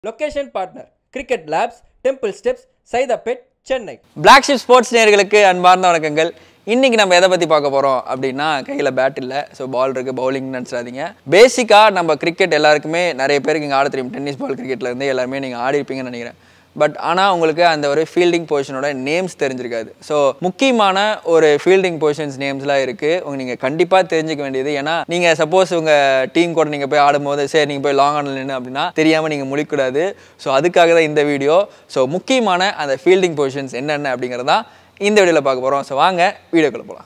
Location partner Cricket Labs, Temple Steps, Saidapet, Chennai. Black Sheep Sports நேயர்களுக்கு அன்பார்ந்த வணக்கங்கள். இன்னைக்கு நம்ம எதை பத்தி பார்க்க போறோம் அப்படினா கையில பேட் இல்ல சோ பால் இருக்கு பவுலிங் நினைச்சாதீங்க. பேசிக்கா நம்ம கிரிக்கெட் எல்லாருக்குமே நிறைய பேருக்கு இங்க ஆட தெரியும். டென்னிஸ் பால் கிரிக்கெட்ல இருந்து எல்லாரும் நீங்க ஆடி இருப்பீங்கன்னு நினைக்கிறேன். பட் ஆனா உங்களுக்கு அந்த ஒரு ஃபீல்டிங் பொசிஷனோட நேம்ஸ் தெரிஞ்சிருக்காது. ஸோ முக்கியமான ஒரு ஃபீல்டிங் பொசிஷன்ஸ் நேம்ஸ்லாம் இருக்கு. நீங்க கண்டிப்பா தெரிஞ்சுக்க வேண்டியது. ஏன்னா நீங்க சப்போஸ் உங்க டீம் கூட நீங்க போய் ஆடும்போது சரி நீங்க போய் லாங் ஆன்ல நின்று அப்படின்னா தெரியாம நீங்க முழிக்கூடாது. ஸோ அதுக்காக தான் இந்த வீடியோ. ஸோ முக்கியமான அந்த ஃபீல்டிங் பொசிஷன்ஸ் என்னென்ன அப்படிங்கிறதா இந்த வீடியோல பார்க்க போறோம். ஸோ வாங்க வீடியோக்குள்ள போகலாம்.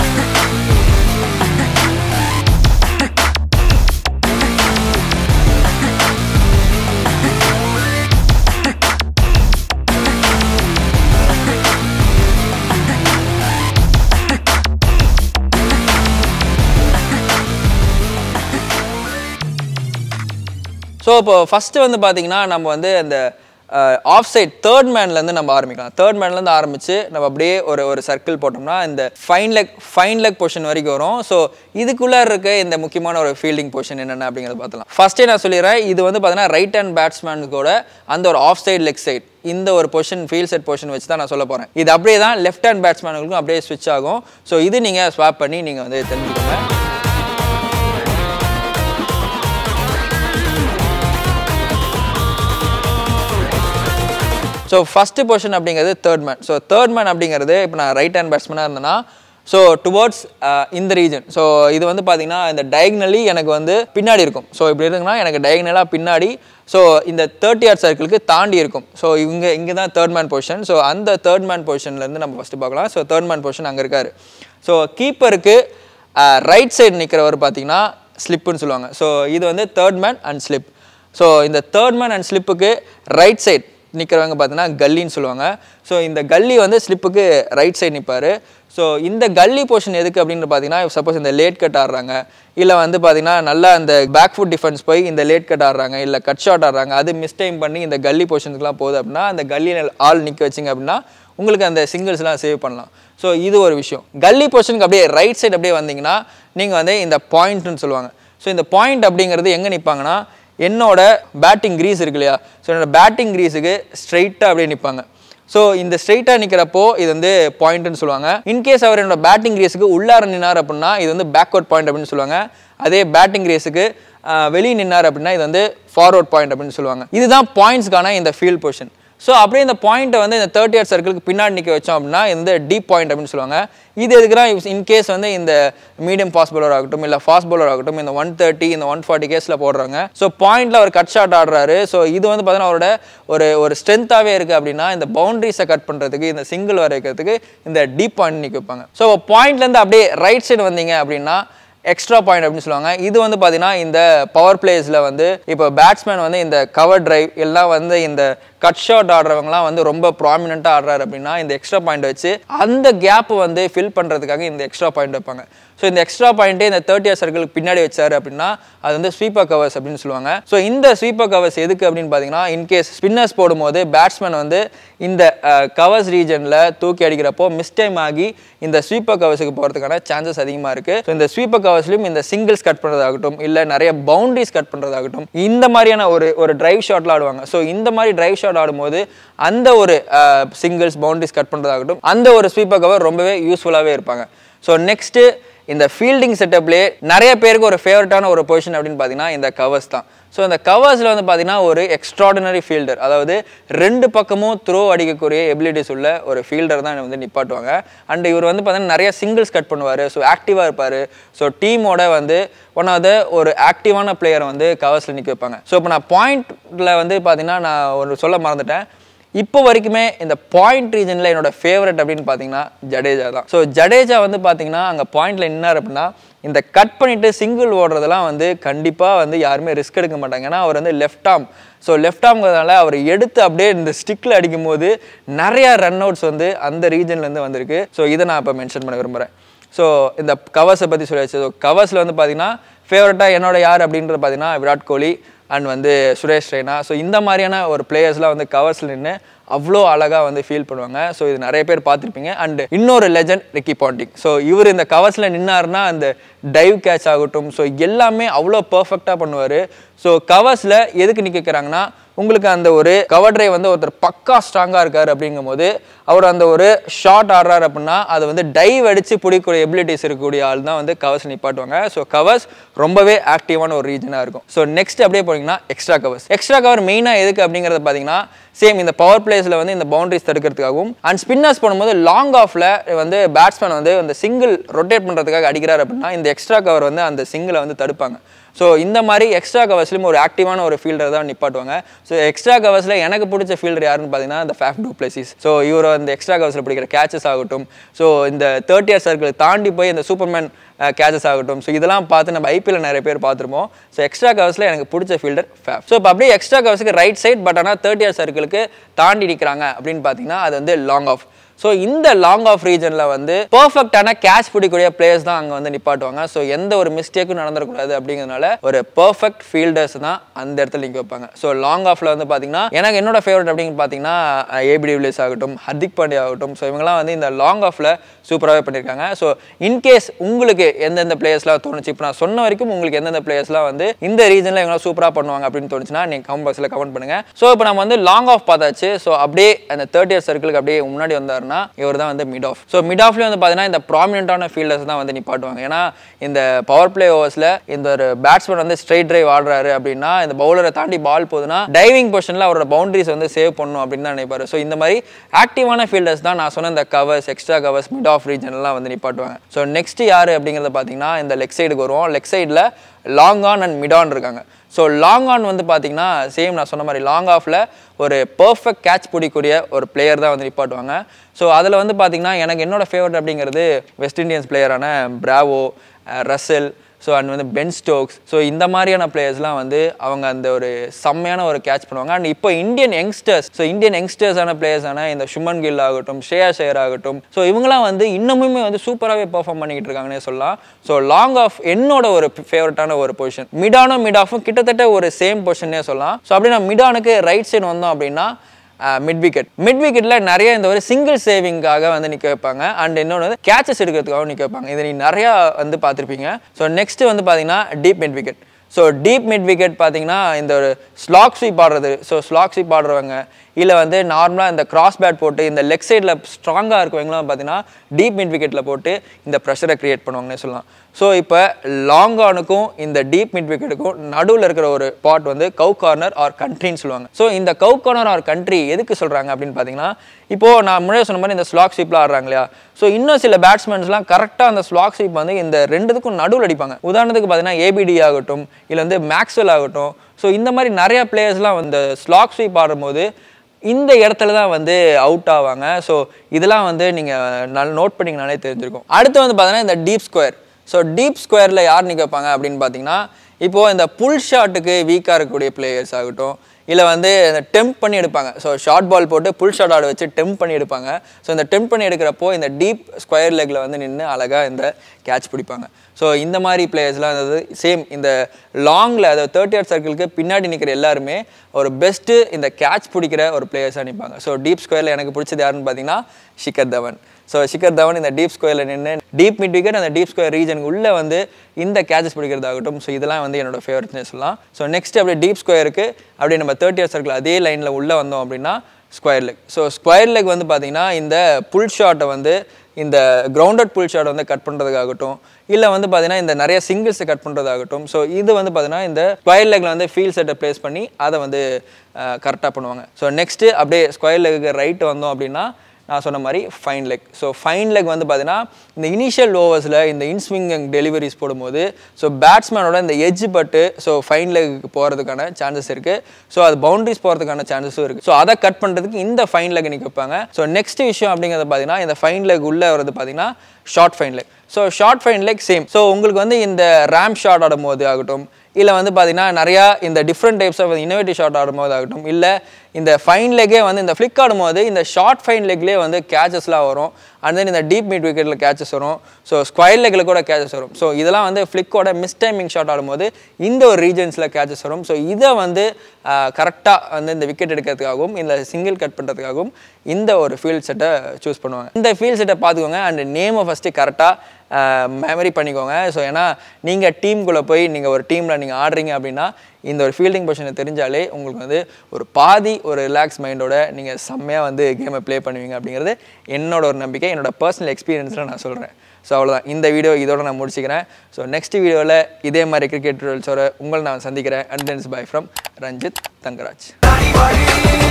ஸோ இப்போ ஃபஸ்ட்டு வந்து பார்த்தீங்கன்னா நம்ம வந்து அந்த ஆஃப் சைட் தேர்ட் மேன்லேருந்து நம்ம ஆரம்பிக்கலாம். தேர்ட் மேன்லேருந்து ஆரம்பித்து நம்ம அப்படியே ஒரு சர்க்கிள் போட்டோம்னா இந்த ஃபைன் லெக் பொசிஷன் வரைக்கும் வரும். ஸோ இதுக்குள்ளே இருக்க இந்த முக்கியமான ஒரு ஃபீல்டிங் பொசிஷன் என்னென்ன அப்படிங்கிறத பார்த்துலாம். ஃபஸ்ட்டே நான் சொல்லிடுறேன், இது வந்து பார்த்தீங்கன்னா ரைட் ஹேண்ட் பேட்ஸ்மேனுக்கோட அந்த ஒரு ஆஃப் சைட் லெக் சைட் இந்த ஒரு பொசிஷன் ஃபீல்ட் செட் பொசிஷன் வச்சு தான் நான் சொல்ல போகிறேன். இது அப்படியே தான் லெஃப்ட் ஹேண்ட் பேட்ஸ்மேனுக்கும் அப்படியே ஸ்விட்ச் ஆகும். ஸோ இது நீங்கள் ஸ்வாப் பண்ணி நீங்கள் வந்து தெரிஞ்சுக்கோங்க. ஸோ ஃபஸ்ட்டு பொசிஷன் அப்படிங்கிறது third man. So third man அப்படிங்கிறது இப்போ நான் ரைட் ஹேண்ட் பேட்ஸ்மேனாக இருந்தேன்னா ஸோ டுவர்ட்ஸ் இந்த ரீஜன். ஸோ இது வந்து பார்த்தீங்கன்னா இந்த டயக்னலி எனக்கு வந்து பின்னாடி இருக்கும். ஸோ இப்படி இருக்குன்னா எனக்கு டயக்னலாக பின்னாடி ஸோ இந்த 30 yard சர்க்கிளுக்கு தாண்டி இருக்கும். ஸோ இங்கே தான் தேர்ட் மேன் பொசிஷன். ஸோ அந்த தேர்ட் மேன் பொசிஷன்லேருந்து நம்ம ஃபஸ்ட்டு பார்க்கலாம். ஸோ தேர்ட் மேன் பொசிஷன் அங்கே இருக்கார். ஸோ கீப்பருக்கு ரைட் சைடு நிற்கிறவர் பார்த்தீங்கன்னா ஸ்லிப்புன்னு சொல்லுவாங்க. ஸோ இது வந்து third man and slip. So இந்த தேர்ட் மேன் அண்ட் ஸ்லிப்புக்கு ரைட் சைட் நிற்கிறவங்க பார்த்தீங்கன்னா கல்லின்னு சொல்லுவாங்க. ஸோ இந்த கல்லி வந்து ஸ்லிப்புக்கு ரைட் சைடு நிற்பார். ஸோ இந்த கல்லி பொசிஷன் எதுக்கு அப்படின்னு பார்த்தீங்கன்னா சப்போஸ் இந்த லேட் கட் ஆடுறாங்க இல்லை வந்து பார்த்தீங்கன்னா நல்லா அந்த பேக் ஃபுட் டிஃபென்ஸ் போய் இந்த லேட் கட் ஆடுறாங்க இல்லை கட் ஷாட் ஆடுறாங்க, அது மிஸ்டைம் பண்ணி இந்த கல்லி பொசிஷனுக்குலாம் போகுது அப்படின்னா அந்த கல்லியில் ஆள் நிற்க வச்சிங்க அப்படின்னா உங்களுக்கு அந்த சிங்கிள்ஸ்லாம் சேவ் பண்ணலாம். ஸோ இது ஒரு விஷயம். கல்லி பொசிஷனுக்கு அப்படியே ரைட் சைடு அப்படியே வந்தீங்கன்னா நீங்கள் வந்து இந்த பாயிண்ட்னு சொல்லுவாங்க. ஸோ இந்த பாயிண்ட் அப்படிங்கிறது எங்கே நிற்பாங்கன்னா என்னோட பேட்டிங் கிரீஸ் இருக்கு இல்லையா, ஸோ என்னோட பேட்டிங் கிரீஸுக்கு ஸ்ட்ரைட்டாக அப்படியே நிற்பாங்க. ஸோ இந்த ஸ்ட்ரைட்டாக நிற்கிறப்போ இது வந்து பாயிண்ட்னு சொல்லுவாங்க. இன்கேஸ் அவர் என்னோட பேட்டிங் கிரீஸுக்கு உள்ளார நின்னார் அப்படின்னா இது வந்து பேக்வர்ட் பாயிண்ட் அப்படின்னு சொல்லுவாங்க. அதே பேட்டிங் கிரீஸுக்கு வெளியே நின்னார் அப்படின்னா இது வந்து ஃபார்வர்ட் பாயிண்ட் அப்படின்னு சொல்லுவாங்க. இதுதான் பாயிண்ட்ஸ்க்கான இந்த ஃபீல்ட் பொசிஷன். ஸோ அப்படியே இந்த பாயிண்ட்டை வந்து இந்த 30 yard சர்க்கிளுக்கு பின்னாடி நிற்க வச்சோம் அப்படின்னா இந்த டீப் பாயிண்ட் அப்படின்னு சொல்லுவாங்க. இது எதுக்குன்னா இன்கேஸ் வந்து இந்த மீடியம் ஃபாஸ்ட் பவுலர் ஆகட்டும் இல்லை ஃபாஸ்ட் பவுலர் ஆகட்டும் இந்த 130 இந்த 140 கேஸில் போடுறாங்க. ஸோ பாயிண்ட்டில் அவர் கட் ஷாட் ஆடுறாரு. ஸோ இது வந்து பார்த்தீங்கன்னா அவரோட ஒரு ஸ்ட்ரென்த்தாகவே இருக்குது அப்படின்னா இந்த பவுண்டரிஸை கட் பண்ணுறதுக்கு இந்த சிங்கிள் வர வைக்கிறதுக்கு இந்த டீப் பாயிண்ட் நிற்க வைப்பாங்க. ஸோ பாயிண்ட்லேருந்து அப்படியே ரைட் சைடு வந்தீங்க அப்படின்னா எக்ஸ்ட்ரா பாயிண்ட் அப்படின்னு சொல்லுவாங்க. இது வந்து பார்த்தீங்கன்னா இந்த பவர் பிளேஸில் வந்து இப்போ பேட்ஸ்மேன் வந்து இந்த கவர் டிரைவ் எல்லாம் வந்து இந்த கட் ஷாட் ஆடுறவங்கலாம் வந்து ரொம்ப ப்ராமினெண்ட்டாக ஆடுறாரு அப்படின்னா இந்த எக்ஸ்ட்ரா பாயிண்ட் வச்சு அந்த கேப் வந்து ஃபில் பண்ணுறதுக்காக இந்த எக்ஸ்ட்ரா பாயிண்ட் வைப்பாங்க. ஸோ இந்த எக்ஸ்ட்ரா பாயிண்ட்டே இந்த 30 yard சர்க்கிளுக்கு பின்னாடி வச்சாரு அப்படின்னா அது வந்து ஸ்வீப்பர் கவர்ஸ் அப்படின்னு சொல்லுவாங்க. ஸோ இந்த ஸ்வீப்பர் கவர்ஸ் எதுக்கு அப்படின்னு பார்த்தீங்கன்னா இன்கேஸ் ஸ்பின்னர்ஸ் போடும்போது பேட்ஸ்மேன் வந்து இந்த கவர்ஸ் ரீஜனில் தூக்கி அடிக்கிறப்போ மிஸ்டைம் ஆகி இந்த ஸ்வீப்பர் கவர்ஸுக்கு போகிறதுக்கான சான்சஸ் அதிகமாக இருக்குது. ஸோ இந்த ஸ்வீப்பர் கவர்ஸ்லையும் இந்த சிங்கிள்ஸ் கட் பண்ணுறதாகட்டும் இல்லை நிறைய பவுண்டரிஸ் கட் பண்ணுறதாகட்டும் இந்த மாதிரியான ஒரு டிரைவ் ஷாட்லாம் ஆடுவாங்க. ஸோ இந்த மாதிரி டிரைவ் ஷாட் ஆடும்போது அந்த ஒரு சிங்கிள்ஸ் பவுண்டரிஸ் கட் பண்ணுறதாகட்டும் அந்த ஒரு ஸ்வீப்பர் கவர் ரொம்பவே யூஸ்ஃபுல்லாகவே இருப்பாங்க. ஸோ நெக்ஸ்ட்டு இந்த ஃபீல்டிங் செட்டப்லேயே நிறைய பேருக்கு ஒரு ஃபேவரட்டான ஒரு பொசிஷன் அப்படின்னு பார்த்தீங்கன்னா இந்த கவர்ஸ் தான். ஸோ இந்த கவர்ஸில் வந்து பார்த்தீங்கன்னா ஒரு எக்ஸ்ட்ராடினரி ஃபீல்டர், அதாவது ரெண்டு பக்கமும் த்ரோ அடிக்கக்கூடிய எபிலிட்டிஸ் உள்ள ஒரு ஃபீல்டர் தான் வந்து நிப்பாட்டுவாங்க. அண்ட் இவர் வந்து பார்த்தீங்கன்னா நிறைய சிங்கிள்ஸ் கட் பண்ணுவார். ஸோ ஆக்டிவாக இருப்பார். ஸோ டீமோட வந்து ஒன் ஆஃப் த ஒரு ஆக்டிவான பிளேயரை வந்து கவர்ஸில் நிற்க வைப்பாங்க. ஸோ இப்போ நான் பாயிண்டில் வந்து பார்த்தீங்கன்னா நான் ஒரு சொல்ல மறந்துட்டேன். இப்போ வரைக்குமே இந்த பாயிண்ட் ரீஜனில் என்னோட ஃபேவரட் அப்படின்னு பார்த்தீங்கன்னா ஜடேஜா தான். ஸோ ஜடேஜா வந்து பார்த்தீங்கன்னா அங்கே பாயிண்டில் நின்னார் அப்படின்னா இந்த கட் பண்ணிவிட்டு சிங்கிள் ஓடுறதெல்லாம் வந்து கண்டிப்பாக வந்து யாருமே ரிஸ்க் எடுக்க மாட்டாங்க. ஏன்னா அவர் வந்து லெஃப்ட் ஆர்ம். ஸோ லெஃப்ட் ஆர்ம்ங்கிறதுனால அவர் எடுத்து அப்படியே இந்த ஸ்டிக்கில் அடிக்கும் போது நிறையா ரன் அவுட்ஸ் வந்து அந்த ரீஜன்லேருந்து வந்திருக்கு. ஸோ இதை நான் இப்போ மென்ஷன் பண்ண விரும்புகிறேன். ஸோ இந்த கவர்ஸை பற்றி சொல்லியாச்சு. ஸோ கவர்ஸில் வந்து பார்த்தீங்கன்னா ஃபேவரட்டாக என்னோட யார் அப்படின்றது பார்த்தீங்கன்னா விராட் கோலி அண்ட் வந்து சுரேஷ் ரெய்னா. ஸோ இந்த மாதிரியான ஒரு பிளேயர்ஸ்லாம் வந்து கவர்ஸில் நின்று அவ்வளோ அழகாக வந்து ஃபீல் பண்ணுவாங்க. ஸோ இது நிறைய பேர் பார்த்துருப்பீங்க. அண்ட் இன்னொரு லெஜண்ட் ரிக்கி பாண்டிங். ஸோ இவர் இந்த கவர்ஸில் நின்னாருன்னா அந்த டைவ் கேட்ச் ஆகட்டும், ஸோ எல்லாமே அவ்வளோ பர்ஃபெக்டாக பண்ணுவார். ஸோ கவர்ஸில் எதுக்கு நிற்கிறாங்கன்னா, உங்களுக்கு அந்த ஒரு கவர் டிரைவ் வந்து ஒருத்தர் பக்கா ஸ்ட்ராங்காக இருக்கார் அப்படிங்கும் போது அவர் அந்த ஒரு ஷாட் ஆடுறாரு அப்படின்னா அது வந்து டைவ் அடித்து பிடிக்கக்கூடிய எபிலிட்டிஸ் இருக்கக்கூடிய ஆள் தான் வந்து கவர்ஸ் நிப்பாட்டுவாங்க. ஸோ கவர்ஸ் ரொம்பவே ஆக்டிவான ஒரு ரீஜனாக இருக்கும். ஸோ நெக்ஸ்ட் அப்படியே போனீங்கன்னா எக்ஸ்ட்ரா கவர்ஸ். எக்ஸ்ட்ரா கவர் மெயினாக எதுக்கு அப்படிங்கிறத பார்த்தீங்கன்னா, சேம் இந்த பவர் பிளேஸில் வந்து இந்த பவுண்டரிஸ் தடுக்கிறதுக்காகவும் அண்ட் ஸ்பின்னர்ஸ் பண்ணும்போது லாங் ஆஃபில் வந்து பேட்ஸ்மேன் வந்து அந்த சிங்கிள் ரொட்டேட் பண்ணுறதுக்காக அடிக்கிறார் அப்படின்னா இந்த எக்ஸ்ட்ரா கவர் வந்து அந்த சிங்கிளை வந்து தடுப்பாங்க. ஸோ இந்த மாதிரி எக்ஸ்ட்ரா கவர்ஸ்லையும் ஒரு ஆக்டிவான ஒரு ஃபீல்டர் தான் நிப்பாட்டுவாங்க. ஸோ எக்ஸ்ட்ரா கவர்ஸில் எனக்கு பிடிச்ச ஃபீல்டர் யாருன்னு பார்த்தீங்கன்னா இந்த ஃபேஃப் டு பிளேசிஸ். ஸோ இவர் அந்த எக்ஸ்ட்ரா கவர்ஸில் பிடிக்கிற கேச்சஸ் ஆகட்டும், ஸோ இந்த 30 இயர் சர்க்கிள் தாண்டி போய் இந்த சூப்பர்மேன் கேச்சஸ் ஆகட்டும், ஸோ இதெல்லாம் பார்த்து நம்ம ஐபிஎல் நிறைய பேர் பார்த்துருப்போம். ஸோ எக்ஸ்ட்ரா கவர்ஸில் எனக்கு பிடிச்ச ஃபீல்டர் ஃபேஃப். ஸோ இப்போ அப்படியே எக்ஸ்ட்ரா கவர்ஸுக்கு ரைட் சைட், பட் ஆனால் 30 இயர் சர்க்கிளுக்கு தாண்டி நிற்கிறாங்க அப்படின்னு பார்த்தீங்கன்னா அது வந்து லாங் ஆஃப். ஸோ இந்த லாங் ஆஃப் ரீஜனில் வந்து பர்ஃபெக்டான கேட்ச் பிடிக்கக்கூடிய பிளேயர்ஸ் தான் அங்கே வந்து நிப்பாட்டுவாங்க. ஸோ எந்த ஒரு மிஸ்டேக்கும் நடந்துடக்கூடாது அப்படிங்கிறதுனால ஒரு பர்ஃபெக்ட் ஃபீல்டர்ஸ் தான் அந்த இடத்துல நிற்க வைப்பாங்க. ஸோ லாங் ஆஃபில் வந்து பார்த்தீங்கன்னா எனக்கு என்னோட ஃபேவரட் அப்படின்னு பார்த்தீங்கன்னா ஏபி டிவிலியர்ஸ் ஆகட்டும், ஹர்திக் பாண்டியா ஆகட்டும், ஸோ இவங்கெல்லாம் வந்து இந்த லாங் ஆஃபில் சூப்பராகவே பண்ணியிருக்காங்க. ஸோ இன்கேஸ் உங்களுக்கு எந்தெந்த பிளேயர்ஸ்லாம் தோணுச்சு, இப்போ நான் சொன்ன வரைக்கும் உங்களுக்கு எந்தெந்த பிளேயர்ஸ்லாம் வந்து இந்த ரீஜனில் இவங்களாம் சூப்பராக பண்ணுவாங்க அப்படின்னு தோணுச்சுன்னா நீங்கள் கமெண்ட் பாக்ஸில் கமெண்ட் பண்ணுங்கள். ஸோ இப்போ நம்ம வந்து லாங் ஆஃப் பார்த்தாச்சு. ஸோ அப்படியே அந்த 30 இயர் சர்க்கிளுக்கு அப்படியே முன்னாடி வந்தார் இவர் தான் வந்து மிட் ஆஃப். ஸோ மிட் ஆஃப்ல வந்து பார்த்தீங்கன்னா இந்த ப்ராமினென்ட்டான ஃபீல்டர்ஸ் தான் வந்து நிப்பாட்டுவாங்க. ஏன்னா இந்த பவர் பிளே ஓவர்ஸில் இந்த ஒரு பேட்ஸ்மேன் வந்து ஸ்ட்ரைட் டிரைவ் ஆடுறாரு அப்படின்னா இந்த பவுலரை தாண்டி பால் போகுதுன்னா டைவிங் பொசிஷனில் அவரோட பவுண்டரிஸ் வந்து சேவ் பண்ணணும் அப்படின்னு தான் நினைப்பாரு. ஸோ இந்த மாதிரி ஆக்டிவான ஃபீல்டர்ஸ் தான் நான் சொன்ன இந்த covers, extra covers, mid off ரீஜன்லாம் வந்து நிப்பாட்டுவாங்க. ஸோ நெக்ஸ்ட் யார் அப்படிங்கிறத பார்த்தீங்கன்னா இந்த லெக் சைடுக்கு வருவோம். லெக் சைடில் long on and mid on இருக்காங்க. ஸோ லாங் ஆன் வந்து பார்த்தீங்கன்னா சேம் நான் சொன்ன மாதிரி லாங் ஆஃபில் ஒரு பர்ஃபெக்ட் கேட்ச் பிடிக்கக்கூடிய ஒரு பிளேயர் தான் வந்து நிப்பாட்டுவாங்க. ஸோ அதில் வந்து பார்த்தீங்கன்னா எனக்கு என்னோட ஃபேவரட் அப்படிங்கிறது வெஸ்ட் இண்டியன்ஸ் பிளேயரான பிராவோ, ரசல், ஸோ அண்ட் வந்து பென் ஸ்டோக்ஸ். ஸோ இந்த மாதிரியான பிளேயர்ஸ்லாம் வந்து அவங்க அந்த ஒரு செம்மையான ஒரு கேட்ச் பண்ணுவாங்க. அண்ட் இப்போ இந்தியன் யங்ஸ்டர்ஸான பிளேயர்ஸான இந்த சுமன் கில் ஆகட்டும், ஸ்ரேயாஸ் ஐயர் ஆகட்டும், ஸோ இவங்களாம் வந்து இன்னமுமே வந்து சூப்பராகவே பெர்ஃபார்ம் பண்ணிக்கிட்டு இருக்காங்கன்னே சொல்லலாம். ஸோ லாங் ஆஃப் என்னோட ஒரு ஃபேவரட்டான ஒரு பொசிஷன். மிட் ஆஃபும் கிட்டத்தட்ட ஒரு சேம் பொசிஷனே சொல்லலாம். ஸோ அப்படி நான் மிட் ஆனுக்கு ரைட் சைடு வந்தோம் அப்படின்னா மிட் விக்கெட்ல நிறைய இந்த ஒரு சிங்கிள் சேவிங்காக வந்து நிற்க வைப்பாங்க. அண்ட் இன்னொன்று வந்து கேச்சஸ் எடுக்கிறதுக்காக நிற்க வைப்பாங்க. இதை நீ நிறையா வந்து பார்த்துருப்பீங்க. ஸோ நெக்ஸ்ட் வந்து பார்த்தீங்கன்னா deep mid wicket. So deep mid wicket பார்த்தீங்கன்னா இந்த ஒரு ஸ்லாக் ஸ்வீப் ஆடுறது. ஸோ ஸ்லாக் ஸ்வீப் ஆடுறவங்க இல்லை வந்து நார்மலாக இந்த கிராஸ் பேட் போட்டு இந்த லெக் சைடில் ஸ்ட்ராங்காக இருக்கவங்களாம் பார்த்தீங்கன்னா டீப் மிட் விக்கெட்டில் போட்டு இந்த ப்ரெஷரை க்ரியேட் பண்ணுவாங்கன்னே சொல்லலாம். ஸோ இப்போ லாங் ஆனுக்கும் இந்த டீப் மிட் விக்கெட்டுக்கும் நடுவில் இருக்கிற ஒரு பாட் வந்து கவ் கார்னர் ஆர் கண்ட்ரின்னு சொல்லுவாங்க. ஸோ இந்த கவ் கார்னர் ஆர் கண்ட்ரி எதுக்கு சொல்கிறாங்க அப்படின்னு பார்த்தீங்கன்னா, இப்போது நான் முன்னாடி சொன்ன மாதிரி இந்த ஸ்லாக் ஸ்வீப்லாம் ஆடுறாங்க இல்லையா. ஸோ இன்னும் சில பேட்ஸ்மேன்ஸ்லாம் கரெக்டாக அந்த ஸ்லாக் ஸ்வீப் வந்து இந்த ரெண்டுத்துக்கும் நடுவில் அடிப்பாங்க. உதாரணத்துக்கு பார்த்தீங்கன்னா ஏபிடி ஆகட்டும், இல்லை வந்து மேக்ஸ்வெல் ஆகட்டும். ஸோ இந்த மாதிரி நிறையா பிளேயர்ஸ்லாம் இந்த ஸ்லாக் ஸ்வீப் ஆடும்போது இந்த இடத்துல தான் வந்து அவுட் ஆவாங்க. ஸோ இதெல்லாம் வந்து நீங்கள் நல்லா நோட் பண்ணிங்கனாலே தெரிஞ்சிருக்கும். அடுத்து வந்து பார்த்தீங்கன்னா இந்த டீப் ஸ்கொயர். ஸோ டீப் ஸ்கொயரில் யார் நிற்க வைப்பாங்க அப்படின்னு பார்த்தீங்கன்னா, இப்போது இந்த புல் ஷாட்டுக்கு வீக்காக இருக்கக்கூடிய பிளேயர்ஸ் ஆகட்டும், இல்லை வந்து இந்த டெம்ப் பண்ணி எடுப்பாங்க. ஸோ ஷார்ட் பால் போட்டு புல் ஷாட் ஆட வச்சு டெம்ப் பண்ணி எடுப்பாங்க. ஸோ இந்த டெம்ப் பண்ணி எடுக்கிறப்போ இந்த டீப் ஸ்கொயர் லெக்கில் வந்து நின்று அழகாக இந்த கேட்ச் பிடிப்பாங்க. ஸோ இந்த மாதிரி பிளேயர்ஸ்லாம் அதாவது சேம் இந்த லாங்கில் அதாவது 30 இயர் சர்க்கிளுக்கு பின்னாடி நிற்கிற எல்லாருமே ஒரு பெஸ்ட்டு இந்த கேட்ச் பிடிக்கிற ஒரு பிளேயர்ஸாக நிற்பாங்க. ஸோ டீப் ஸ்கொயரில் எனக்கு பிடிச்சது யாருன்னு பார்த்தீங்கன்னா ஷிகர் தவன். ஸோ ஷிகர் தவன் இந்த டீப் ஸ்கொயரில் நின்று டீப் மிட் விக்கெட் அந்த டீப் ஸ்கொயர் ரீஜனுக்கு உள்ளே வந்து இந்த கேச்சஸ் பிடிக்கிறதாகட்டும். ஸோ இதெல்லாம் வந்து என்னோட ஃபேவரட்னே சொல்லலாம். ஸோ நெக்ஸ்ட் அப்படியே டீப் ஸ்கொயருக்கு அப்படியே நம்ம 30 இயர் சர்க்கிள் அதே லைனில் உள்ளே வந்தோம் அப்படின்னா square leg. So square leg வந்து பார்த்தீங்கன்னா இந்த புல் ஷாட்டை வந்து இந்த கிரவுண்டட் புல் ஷாட் வந்து கட் பண்ணுறதுக்காகட்டும், இல்லை வந்து பார்த்தீங்கன்னா இந்த நிறைய சிங்கிள்ஸை கட் பண்ணுறதாகட்டும். ஸோ இது வந்து பார்த்தீங்கன்னா இந்த ஸ்கொயர் லெக்கில் வந்து ஃபீல்ட் செட்டை ப்ளேஸ் பண்ணி அதை வந்து கரெக்டாக பண்ணுவாங்க. ஸோ நெக்ஸ்ட்டு அப்படியே ஸ்கொயர் லெக்கு ரைட்டு வந்தோம் அப்படின்னா நான் சொன்ன மாதிரி fine leg. So fine leg வந்து பார்த்தீங்கன்னா இந்த இனிஷியல் ஓவர்ஸில் இந்த இன்ஸ்விங் டெலிவரிஸ் போடும்போது ஸோ பேட்ஸ்மேனோட இந்த எட்ஜ் பட்டு ஸோ ஃபைன் லெக்கு போகிறதுக்கான சான்சஸ் இருக்குது. ஸோ அது பவுண்டரிஸ் போகிறதுக்கான சான்சஸும் இருக்குது. ஸோ அதை கட் பண்ணுறதுக்கு இந்த ஃபைன் லெக் நிற்க வைப்பாங்க. ஸோ நெக்ஸ்ட் விஷயம் அப்படிங்கிறது பார்த்தீங்கன்னா இந்த ஃபைன் லெக் உள்ளே வரது பார்த்தீங்கன்னா short fine leg. So short fine leg same. So உங்களுக்கு வந்து இந்த ரேம் ஷாட் ஆடும் போது ஆகட்டும், இல்லை வந்து பார்த்தீங்கன்னா நிறையா இந்த different types of innovative shot ஆடும்போது ஆகட்டும், இல்லை இந்த ஃபைன் லெக்கே வந்து இந்த ஃப்ளிக் ஆடும்போது இந்த ஷார்ட் ஃபைன் லெக்லேயே வந்து கேச்சஸ்லாம் வரும். அண்ட் தென் இந்த டீப் மிட் விக்கெட்டில் கேச்சஸ் வரும். ஸோ ஸ்கொயர் லெக்கில் கூட கேச்சஸ் வரும். ஸோ இதெல்லாம் வந்து ஃப்ளிக்கோட மிஸ் டைமிங் ஷாட் ஆடும்போது இந்த ஒரு ரீஜன்ஸில் கேச்சஸ் வரும். ஸோ இதை வந்து கரெக்டாக வந்து இந்த விக்கெட் எடுக்கிறதுக்காகவும் இந்த சிங்கிள் கட் பண்ணுறதுக்காகவும் இந்த ஒரு ஃபீல்ட் செட்டை சூஸ் பண்ணுவாங்க. இந்த ஃபீல்ட் செட்டை பார்த்துக்கோங்க அண்ட் நேமை ஃபஸ்ட்டு கரெக்டாக மெமரி பண்ணிக்கோங்க. ஸோ ஏன்னா நீங்கள் டீமுக்குள்ளே போய் நீங்கள் ஒரு டீமில் நீங்கள் ஆடுறீங்க அப்படின்னா இந்த ஒரு ஃபீல்டிங் பொசிஷனை தெரிஞ்சாலே உங்களுக்கு வந்து ஒரு பாதி ஒரு ரிலாக்ஸ் மைண்டோட நீங்கள் செம்மையாக வந்து கேமை ப்ளே பண்ணுவீங்க அப்படிங்கிறது என்னோட ஒரு நம்பிக்கை, என்னோட பர்சனல் எக்ஸ்பீரியன்ஸில் நான் சொல்கிறேன். ஸோ அவ்வளோதான், இந்த வீடியோ இதோட நான் முடிச்சுக்கிறேன். ஸோ நெக்ஸ்ட் வீடியோவில் இதே மாதிரி கிரிக்கெட் ரூல்ஸோட உங்களை நான் சந்திக்கிறேன். And thanks bye from Ranjith Thangaraj.